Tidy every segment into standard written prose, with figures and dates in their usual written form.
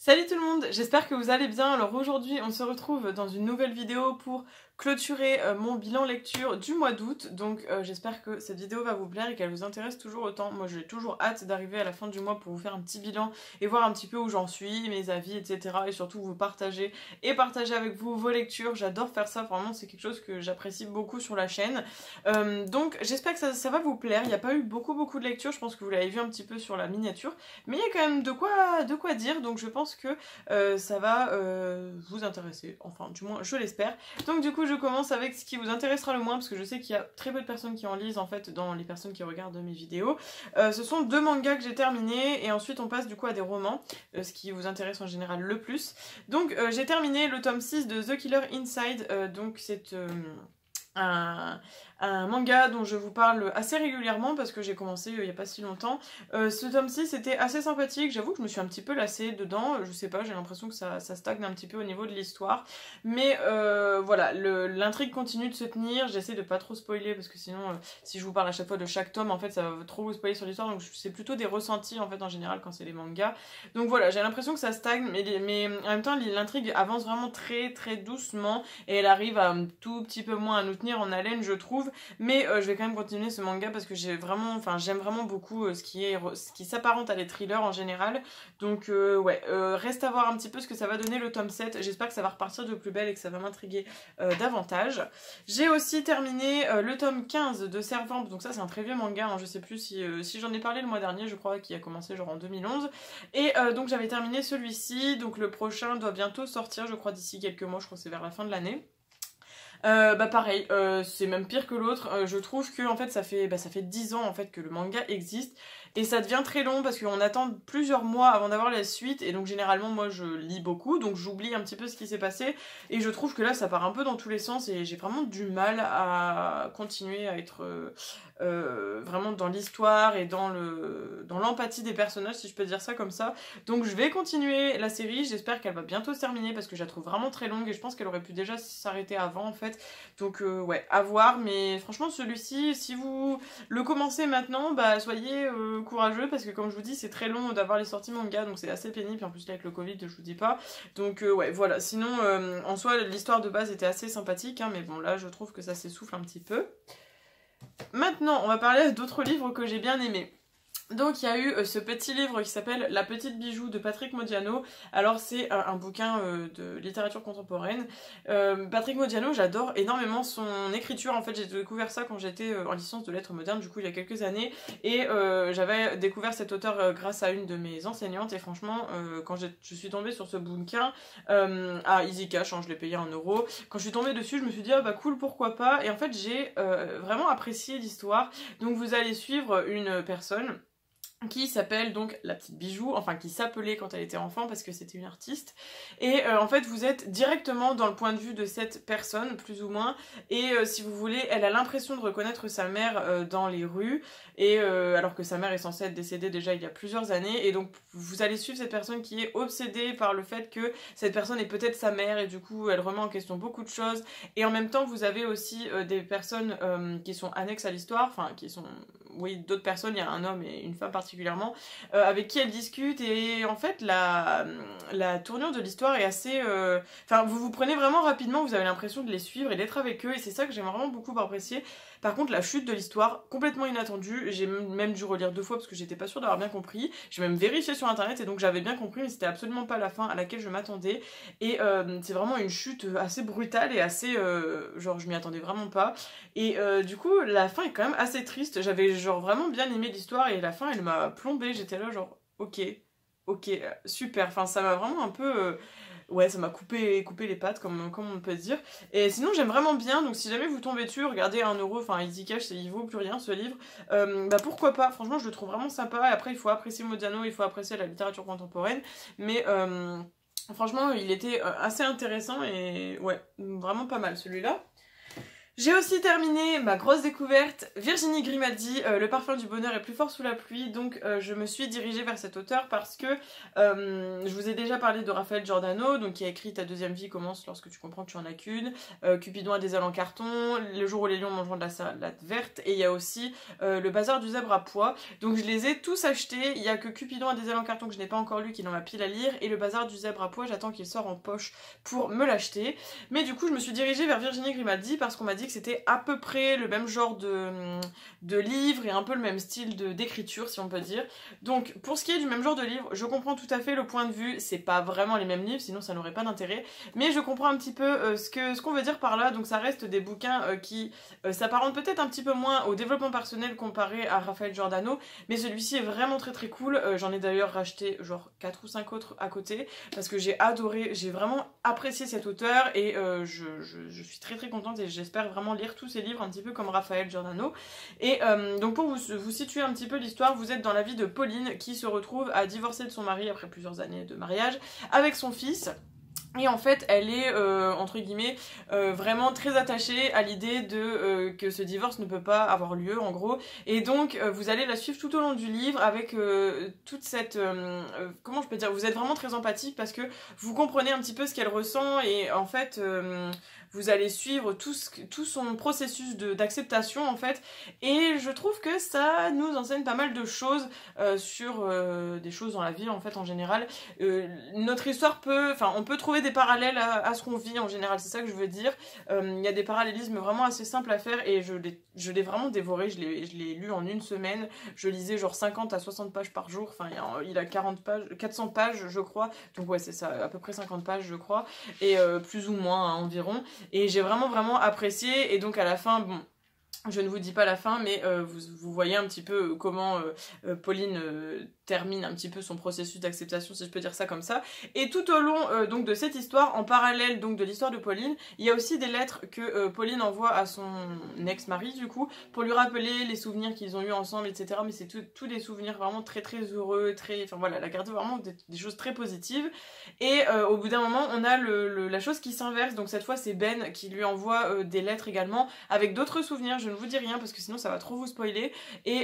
Salut tout le monde, j'espère que vous allez bien. Alors aujourd'hui on se retrouve dans une nouvelle vidéo pour clôturer mon bilan lecture du mois d'août. Donc j'espère que cette vidéo va vous plaire et qu'elle vous intéresse toujours autant. Moi j'ai toujours hâte d'arriver à la fin du mois pour vous faire un petit bilan et voir un petit peu où j'en suis, mes avis, etc. Et surtout vous partager avec vous vos lectures. J'adore faire ça, vraiment c'est quelque chose que j'apprécie beaucoup sur la chaîne. Donc j'espère que ça va vous plaire. Il n'y a pas eu beaucoup de lectures, je pense que vous l'avez vu un petit peu sur la miniature. Mais il y a quand même de quoi dire, donc je pense que ça va vous intéresser, enfin du moins je l'espère. Donc du coup je commence avec ce qui vous intéressera le moins, parce que je sais qu'il y a très peu de personnes qui en lisent en fait dans les personnes qui regardent mes vidéos. Ce sont deux mangas que j'ai terminés, et ensuite on passe du coup à des romans, ce qui vous intéresse en général le plus. Donc j'ai terminé le tome 6 de The Killer Inside, donc c'est un manga dont je vous parle assez régulièrement parce que j'ai commencé il n'y a pas si longtemps. Ce tome 6 était assez sympathique, j'avoue que je me suis un petit peu lassée dedans, je sais pas, j'ai l'impression que ça stagne un petit peu au niveau de l'histoire, mais voilà, l'intrigue continue de se tenir. J'essaie de pas trop spoiler parce que sinon si je vous parle à chaque fois de chaque tome en fait ça va trop vous spoiler sur l'histoire, donc c'est plutôt des ressentis en fait en général quand c'est des mangas. Donc voilà, j'ai l'impression que ça stagne, mais en même temps l'intrigue avance vraiment très doucement et elle arrive à un tout petit peu moins à nous tenir en haleine je trouve, mais je vais quand même continuer ce manga parce que j'aime vraiment beaucoup ce qui s'apparente à des thrillers en général. Donc ouais, reste à voir un petit peu ce que ça va donner le tome 7, j'espère que ça va repartir de plus belle et que ça va m'intriguer davantage. J'ai aussi terminé le tome 15 de Servante, donc ça c'est un très vieux manga, hein, je sais plus si j'en ai parlé le mois dernier, je crois, qui a commencé genre en 2011, et donc j'avais terminé celui-ci, donc le prochain doit bientôt sortir, je crois d'ici quelques mois, je crois que c'est vers la fin de l'année. Bah pareil, c'est même pire que l'autre, je trouve que en fait ça fait 10 ans en fait que le manga existe et ça devient très long parce qu'on attend plusieurs mois avant d'avoir la suite, et donc généralement moi je lis beaucoup donc j'oublie un petit peu ce qui s'est passé, et je trouve que là ça part un peu dans tous les sens et j'ai vraiment du mal à continuer à être vraiment dans l'histoire et dans l'empathie des personnages, si je peux dire ça comme ça. Donc je vais continuer la série, j'espère qu'elle va bientôt se terminer parce que je la trouve vraiment très longue et je pense qu'elle aurait pu déjà s'arrêter avant en fait. Donc ouais, à voir, mais franchement celui-ci, si vous le commencez maintenant, bah soyez courageux parce que comme je vous dis c'est très long d'avoir les sorties manga, donc c'est assez pénible, et en plus là avec le Covid je vous dis pas. Donc ouais voilà, sinon en soi l'histoire de base était assez sympathique, hein, mais bon là je trouve que ça s'essouffle un petit peu. Maintenant, on va parler d'autres livres que j'ai bien aimés. Donc il y a eu ce petit livre qui s'appelle La Petite Bijou de Patrick Modiano. Alors c'est un bouquin de littérature contemporaine. Patrick Modiano, j'adore énormément son écriture. En fait j'ai découvert ça quand j'étais en licence de lettres modernes, du coup il y a quelques années. Et j'avais découvert cet auteur grâce à une de mes enseignantes. Et franchement quand je suis tombée sur ce bouquin à Easy Cash, hein, je l'ai payé 1€. Quand je suis tombée dessus je me suis dit ah bah cool, pourquoi pas. Et en fait j'ai vraiment apprécié l'histoire. Donc vous allez suivre une personne qui s'appelle donc la petite Bijou, enfin qui s'appelait quand elle était enfant parce que c'était une artiste, et en fait vous êtes directement dans le point de vue de cette personne plus ou moins, et si vous voulez elle a l'impression de reconnaître sa mère dans les rues, et alors que sa mère est censée être décédée déjà il y a plusieurs années, et donc vous allez suivre cette personne qui est obsédée par le fait que cette personne est peut-être sa mère, et du coup elle remet en question beaucoup de choses, et en même temps vous avez aussi des personnes qui sont annexes à l'histoire, enfin qui sont, oui, d'autres personnes, il y a un homme et une femme particulièrement, avec qui elle discute, et en fait la tournure de l'histoire est assez... Enfin, vous vous prenez vraiment rapidement, vous avez l'impression de les suivre et d'être avec eux, et c'est ça que j'ai vraiment beaucoup apprécié. Par contre, la chute de l'histoire, complètement inattendue, j'ai même dû relire 2 fois parce que j'étais pas sûre d'avoir bien compris. J'ai même vérifié sur internet et donc j'avais bien compris, mais c'était absolument pas la fin à laquelle je m'attendais. Et c'est vraiment une chute assez brutale et assez... genre, je m'y attendais vraiment pas. Et du coup, la fin est quand même assez triste. J'avais genre vraiment bien aimé l'histoire et la fin, elle m'a plombée. J'étais là genre, ok, super. Enfin, ça m'a vraiment un peu... ouais, ça m'a coupé les pattes, comme on peut dire. Et sinon, j'aime vraiment bien, donc si jamais vous tombez dessus, regardez 1€, enfin, Easy Cash, il vaut plus rien, ce livre. Bah pourquoi pas, franchement, je le trouve vraiment sympa. Et après, il faut apprécier Modiano, il faut apprécier la littérature contemporaine. Mais franchement, il était assez intéressant et ouais, vraiment pas mal, celui-là. J'ai aussi terminé ma grosse découverte, Virginie Grimaldi, Le parfum du bonheur est plus fort sous la pluie, donc je me suis dirigée vers cet auteur parce que je vous ai déjà parlé de Raphaël Giordano, donc qui a écrit Ta deuxième vie commence lorsque tu comprends que tu en as qu'une, Cupidon a des ailes en carton, Le jour où les lions mangeront de la salade verte, et il y a aussi Le bazar du zèbre à pois, donc je les ai tous achetés, il y a que Cupidon a des ailes en carton que je n'ai pas encore lu, qui est dans ma pile à lire, et Le bazar du zèbre à pois, j'attends qu'il sorte en poche pour me l'acheter, mais du coup je me suis dirigée vers Virginie Grimaldi parce qu'on m'a dit que c'était à peu près le même genre de livre et un peu le même style d'écriture si on peut dire. Donc pour ce qui est du même genre de livre, je comprends tout à fait le point de vue, c'est pas vraiment les mêmes livres sinon ça n'aurait pas d'intérêt, mais je comprends un petit peu ce qu'on veut dire par là, donc ça reste des bouquins qui s'apparentent peut-être un petit peu moins au développement personnel comparé à Raphaël Giordano, mais celui-ci est vraiment très très cool, j'en ai d'ailleurs racheté genre 4 ou 5 autres à côté, parce que j'ai adoré, j'ai vraiment apprécié cet auteur et je suis très très contente et j'espère vraiment lire tous ces livres un petit peu comme Raphaël Giordano. Et donc pour vous situer un petit peu l'histoire, vous êtes dans la vie de Pauline qui se retrouve à divorcer de son mari après plusieurs années de mariage avec son fils. Et en fait, elle est, entre guillemets, vraiment très attachée à l'idée de que ce divorce ne peut pas avoir lieu, en gros. Et donc, vous allez la suivre tout au long du livre avec toute cette... comment je peux dire, vous êtes vraiment très empathique parce que vous comprenez un petit peu ce qu'elle ressent et en fait... vous allez suivre tout son processus d'acceptation en fait, et je trouve que ça nous enseigne pas mal de choses sur des choses dans la vie en fait en général. Notre histoire on peut trouver des parallèles à ce qu'on vit en général, c'est ça que je veux dire. Il y a des parallélismes vraiment assez simples à faire et je l'ai vraiment dévoré, je l'ai lu en une semaine, je lisais genre 50 à 60 pages par jour, enfin il a 40 pages, 400 pages je crois, donc ouais c'est ça, à peu près 50 pages je crois, et plus ou moins hein, environ. Et j'ai vraiment apprécié, et donc à la fin, bon, je ne vous dis pas la fin, mais vous voyez un petit peu comment Pauline termine un petit peu son processus d'acceptation, si je peux dire ça comme ça. Et tout au long donc de cette histoire, en parallèle donc de l'histoire de Pauline, il y a aussi des lettres que Pauline envoie à son ex-mari du coup, pour lui rappeler les souvenirs qu'ils ont eu ensemble, etc. Mais c'est tous des souvenirs vraiment très très heureux, enfin voilà, elle a gardé vraiment des choses très positives. Et au bout d'un moment, on a la chose qui s'inverse, donc cette fois c'est Ben qui lui envoie des lettres également, avec d'autres souvenirs, je ne vous dis rien parce que sinon ça va trop vous spoiler, et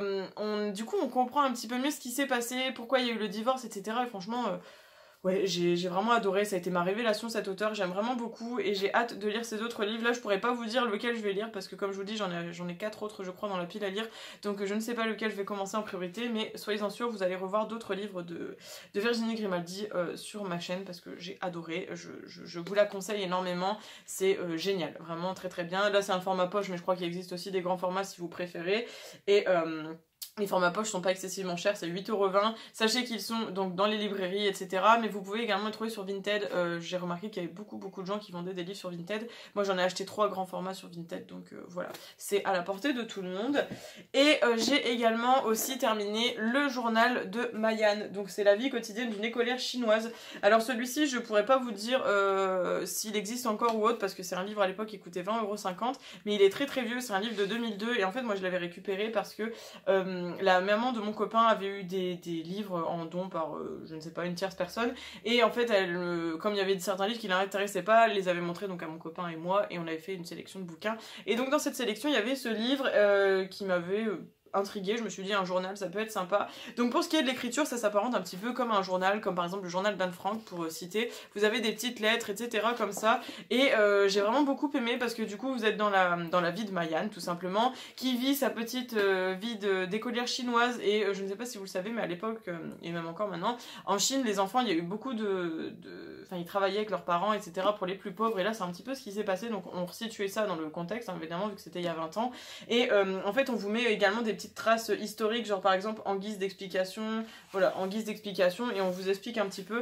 du coup on comprend un petit peu mieux ce qui s'est passé, pourquoi il y a eu le divorce, etc. Et franchement, ouais, j'ai vraiment adoré, ça a été ma révélation cet auteur, j'aime vraiment beaucoup et j'ai hâte de lire ses autres livres. Là je pourrais pas vous dire lequel je vais lire parce que comme je vous dis j'en ai 4 autres je crois dans la pile à lire, donc je ne sais pas lequel je vais commencer en priorité, mais soyez-en sûrs, vous allez revoir d'autres livres de Virginie Grimaldi sur ma chaîne parce que j'ai adoré, je vous la conseille énormément, c'est génial, vraiment très très bien. Là c'est un format poche mais je crois qu'il existe aussi des grands formats si vous préférez, et... les formats poche sont pas excessivement chers, c'est 8,20€. Sachez qu'ils sont donc dans les librairies, etc. Mais vous pouvez également les trouver sur Vinted. J'ai remarqué qu'il y avait beaucoup de gens qui vendaient des livres sur Vinted. Moi j'en ai acheté 3 grands formats sur Vinted, donc voilà. C'est à la portée de tout le monde. Et j'ai également aussi terminé le journal de Mayan. Donc c'est la vie quotidienne d'une écolière chinoise. Alors celui-ci, je pourrais pas vous dire s'il existe encore ou autre, parce que c'est un livre à l'époque qui coûtait 20,50€. Mais il est très très vieux, c'est un livre de 2002. Et en fait moi je l'avais récupéré parce que... la maman de mon copain avait eu des livres en don par, je ne sais pas, une tierce personne, et en fait, comme il y avait certains livres qui l'intéressaient pas, elle les avait montrés donc à mon copain et moi, et on avait fait une sélection de bouquins, et donc dans cette sélection, il y avait ce livre qui m'avait... intriguée, je me suis dit un journal ça peut être sympa. Donc pour ce qui est de l'écriture, ça s'apparente un petit peu comme un journal, comme par exemple le journal d'Anne Frank pour citer, vous avez des petites lettres etc comme ça, et j'ai vraiment beaucoup aimé parce que du coup vous êtes dans la vie de Mayan tout simplement, qui vit sa petite vie d'écolière chinoise, et je ne sais pas si vous le savez mais à l'époque et même encore maintenant, en Chine les enfants il y a eu beaucoup enfin ils travaillaient avec leurs parents etc pour les plus pauvres, et là c'est un petit peu ce qui s'est passé, donc on resituait ça dans le contexte hein, évidemment vu que c'était il y a 20 ans, et en fait on vous met également des petites traces historiques, genre par exemple en guise d'explication, voilà, en guise d'explication, et on vous explique un petit peu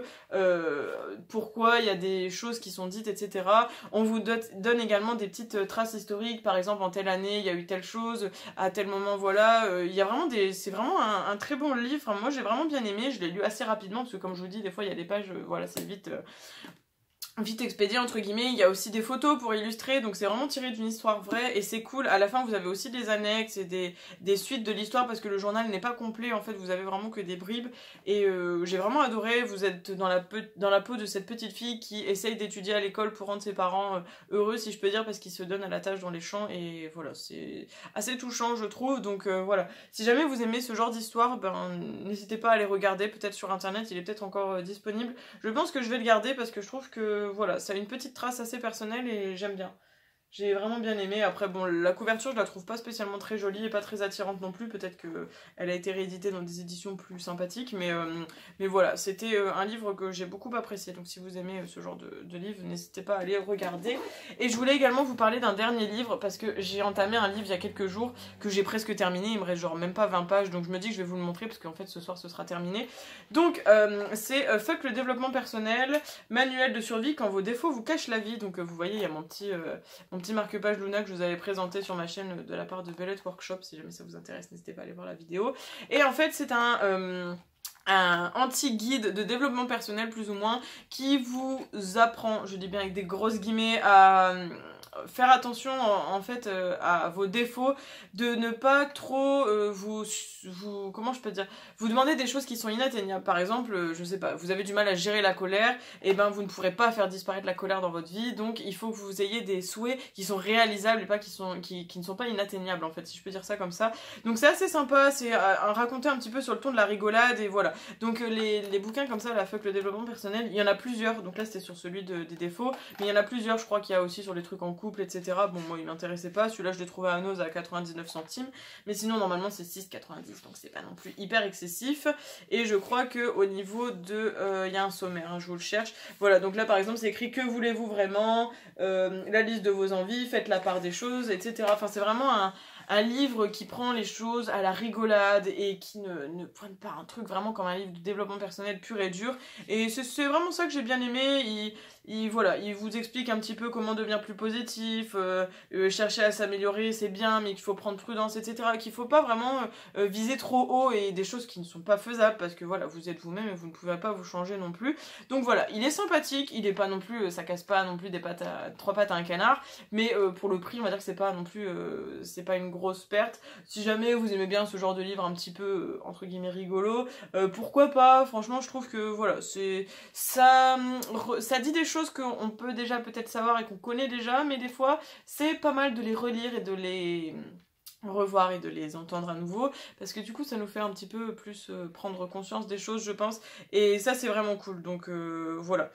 pourquoi il y a des choses qui sont dites, etc. On vous donne également des petites traces historiques, par exemple en telle année il y a eu telle chose, à tel moment, voilà, il y a vraiment c'est vraiment un très bon livre, enfin, moi j'ai vraiment bien aimé, je l'ai lu assez rapidement, parce que comme je vous dis, des fois il y a des pages, voilà, c'est vite... vite expédié entre guillemets. Il y a aussi des photos pour illustrer, donc c'est vraiment tiré d'une histoire vraie et c'est cool. À la fin vous avez aussi des annexes et des suites de l'histoire parce que le journal n'est pas complet, en fait vous avez vraiment que des bribes et j'ai vraiment adoré. Vous êtes dans la peau de cette petite fille qui essaye d'étudier à l'école pour rendre ses parents heureux, si je peux dire, parce qu'ils se donnent à la tâche dans les champs et voilà, c'est assez touchant je trouve. Donc voilà, si jamais vous aimez ce genre d'histoire, ben n'hésitez pas à les regarder, peut-être sur internet, il est peut-être encore disponible. Je pense que je vais le garder parce que je trouve que voilà, ça a une petite trace assez personnelle et j'aime bien. J'ai vraiment bien aimé. Après, bon, la couverture, je la trouve pas spécialement très jolie et pas très attirante non plus. Peut-être qu'elle a été rééditée dans des éditions plus sympathiques. Mais voilà, c'était un livre que j'ai beaucoup apprécié. Donc si vous aimez ce genre de livre, n'hésitez pas à aller regarder. Et je voulais également vous parler d'un dernier livre parce que j'ai entamé un livre il y a quelques jours que j'ai presque terminé. Il me reste genre même pas 20 pages. Donc je me dis que je vais vous le montrer parce qu'en fait ce soir ce sera terminé. Donc c'est Fuck le développement personnel, manuel de survie quand vos défauts vous cachent la vie. Donc vous voyez, il y a mon petit marque-page Luna que je vous avais présenté sur ma chaîne de la part de Bellet Workshop. Si jamais ça vous intéresse, n'hésitez pas à aller voir la vidéo. Et en fait, c'est un anti-guide de développement personnel plus ou moins qui vous apprend, je dis bien avec des grosses guillemets, à faire attention en fait à vos défauts, de ne pas trop vous comment je peux dire, vous demander des choses qui sont inatteignables. Par exemple, je sais pas, vous avez du mal à gérer la colère, et ben vous ne pourrez pas faire disparaître la colère dans votre vie, donc il faut que vous ayez des souhaits qui sont réalisables et pas qui ne sont pas inatteignables en fait, si je peux dire ça comme ça. Donc c'est assez sympa, c'est raconter un petit peu sur le ton de la rigolade et voilà. Donc les bouquins comme ça, la Fuck le développement personnel, il y en a plusieurs. Donc là c'était sur celui des défauts, mais il y en a plusieurs. Je crois qu'il y a aussi sur les trucs en couple, etc. Bon, moi il m'intéressait pas. Celui-là je l'ai trouvé à Nose à 99 centimes, mais sinon normalement c'est 6,90, donc c'est pas non plus hyper excessif. Et je crois que au niveau de, il y a un sommaire, hein, je vous le cherche. Voilà, donc là par exemple c'est écrit que voulez-vous vraiment, la liste de vos envies, faites la part des choses, etc. Enfin c'est vraiment un livre qui prend les choses à la rigolade et qui ne pointe pas un truc vraiment comme un livre de développement personnel pur et dur. Et c'est vraiment ça que j'ai bien aimé. Voilà, il vous explique un petit peu comment devenir plus positif, chercher à s'améliorer c'est bien, mais qu'il faut prendre prudence, etc. Qu'il faut pas vraiment viser trop haut et des choses qui ne sont pas faisables parce que voilà, vous êtes vous-même et vous ne pouvez pas vous changer non plus. Donc voilà, il est sympathique, il est pas non plus, ça casse pas non plus trois pattes à un canard, mais pour le prix on va dire que c'est pas non plus, c'est pas une grosse perte. Si jamais vous aimez bien ce genre de livre un petit peu entre guillemets rigolo, pourquoi pas. Franchement je trouve que voilà, ça dit des choses qu'on peut déjà peut-être savoir et qu'on connaît déjà, mais des fois c'est pas mal de les relire et de les revoir et de les entendre à nouveau, parce que du coup ça nous fait un petit peu plus prendre conscience des choses je pense, et ça c'est vraiment cool. Donc voilà,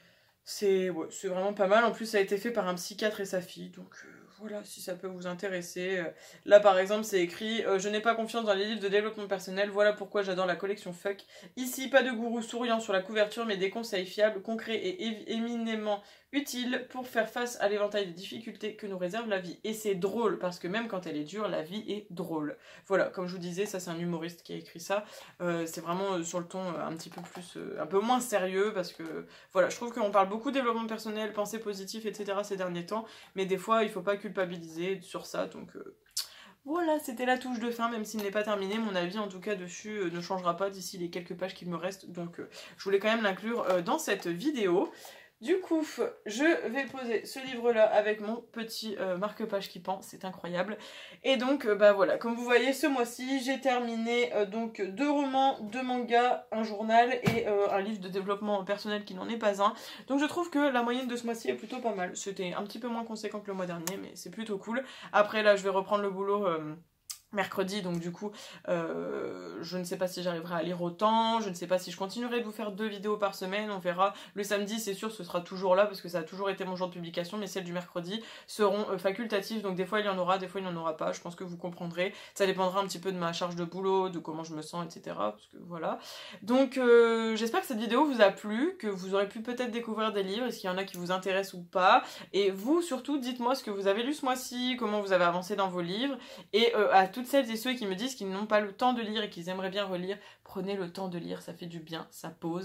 c'est vraiment pas mal. En plus ça a été fait par un psychiatre et sa fille, donc voilà, si ça peut vous intéresser. Là par exemple c'est écrit je n'ai pas confiance dans les livres de développement personnel, voilà pourquoi j'adore la collection Fuck. Ici pas de gourou souriant sur la couverture, mais des conseils fiables, concrets et éminemment utiles pour faire face à l'éventail des difficultés que nous réserve la vie. Et c'est drôle, parce que même quand elle est dure, la vie est drôle. Voilà, comme je vous disais, ça c'est un humoriste qui a écrit ça. C'est vraiment sur le ton un petit peu plus, un peu moins sérieux, parce que voilà, je trouve qu'on parle beaucoup de développement personnel, pensée positive, etc. ces derniers temps, mais des fois il faut pas culpabiliser sur ça, donc voilà, c'était la touche de fin, même s'il n'est pas terminé. Mon avis en tout cas dessus ne changera pas d'ici les quelques pages qu'il me restent, donc je voulais quand même l'inclure dans cette vidéo. Du coup, je vais poser ce livre-là avec mon petit marque-page qui pend, c'est incroyable. Et donc, bah voilà, comme vous voyez, ce mois-ci, j'ai terminé donc 2 romans, 2 mangas, un journal et un livre de développement personnel qui n'en est pas un. Donc je trouve que la moyenne de ce mois-ci est plutôt pas mal. C'était un petit peu moins conséquent que le mois dernier, mais c'est plutôt cool. Après là, je vais reprendre le boulot mercredi, donc du coup je ne sais pas si j'arriverai à lire autant, je ne sais pas si je continuerai de vous faire 2 vidéos par semaine, on verra. Le samedi c'est sûr ce sera toujours là parce que ça a toujours été mon jour de publication, mais celles du mercredi seront facultatives, donc des fois il y en aura, des fois il n'y en aura pas, je pense que vous comprendrez. Ça dépendra un petit peu de ma charge de boulot, de comment je me sens, etc. Parce que voilà. Donc j'espère que cette vidéo vous a plu, que vous aurez pu peut-être découvrir des livres, est-ce qu'il y en a qui vous intéressent ou pas, et vous surtout dites-moi ce que vous avez lu ce mois-ci, comment vous avez avancé dans vos livres, et à toutes celles et ceux qui me disent qu'ils n'ont pas le temps de lire et qu'ils aimeraient bien relire, prenez le temps de lire, ça fait du bien, ça pose.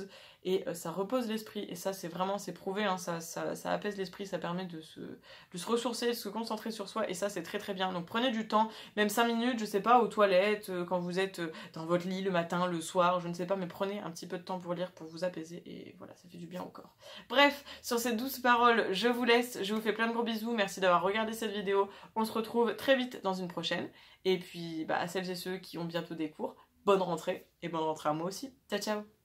et ça repose l'esprit. Et ça, c'est vraiment, c'est prouvé, hein, ça apaise l'esprit, ça permet de se ressourcer, de se concentrer sur soi, et ça, c'est très très bien. Donc prenez du temps, même 5 minutes, je sais pas, aux toilettes, quand vous êtes dans votre lit le matin, le soir, je ne sais pas, mais prenez un petit peu de temps pour lire, pour vous apaiser, et voilà, ça fait du bien au corps. Bref, sur ces douces paroles, je vous laisse, je vous fais plein de gros bisous, merci d'avoir regardé cette vidéo, on se retrouve très vite dans une prochaine, et puis à celles et ceux qui ont bientôt des cours, bonne rentrée, et bonne rentrée à moi aussi. Ciao ciao.